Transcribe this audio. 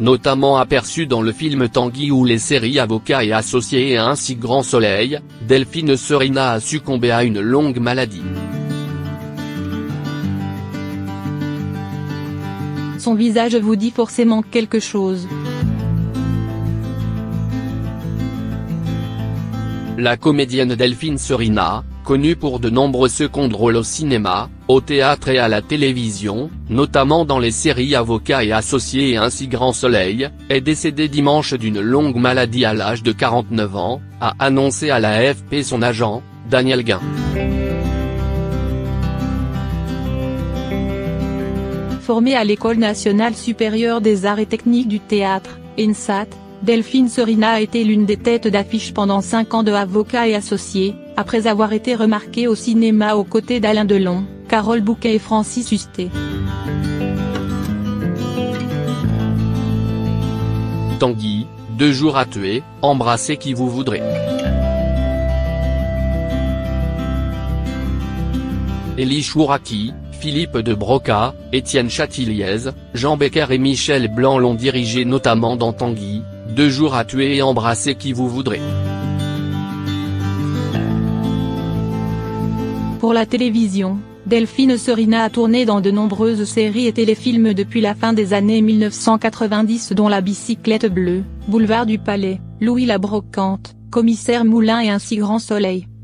notamment aperçue dans le film Tanguy ou les séries Avocats et Associés et ainsi Grand Soleil, Delphine Sérina a succombé à une longue maladie. Son visage vous dit forcément quelque chose. La comédienne Delphine Sérina, connue pour de nombreux seconds rôles au cinéma, au théâtre et à la télévision, notamment dans les séries Avocats et Associés et ainsi Grand Soleil, est décédée dimanche d'une longue maladie à l'âge de 49 ans, a annoncé à l'AFP son agent, Daniel Guin. Formée à l'École nationale supérieure des arts et techniques du théâtre, ENSAT, Delphine Sérina a été l'une des têtes d'affiche pendant 5 ans de Avocats et Associés, après avoir été remarquée au cinéma aux côtés d'Alain Delon, Carole Bouquet et Francis Huster. Tanguy, 2 jours à tuer, embrassez qui vous voudrez. Élie Chouraki, Philippe de Broca, Étienne Chatiliez, Jean Becker et Michel Blanc l'ont dirigé notamment dans Tanguy, 2 jours à tuer et embrasser qui vous voudrez. Pour la télévision, Delphine Sérina a tourné dans de nombreuses séries et téléfilms depuis la fin des années 1990 dont La Bicyclette Bleue, Boulevard du Palais, Louis la Brocante, Commissaire Moulin et ainsi Grand Soleil.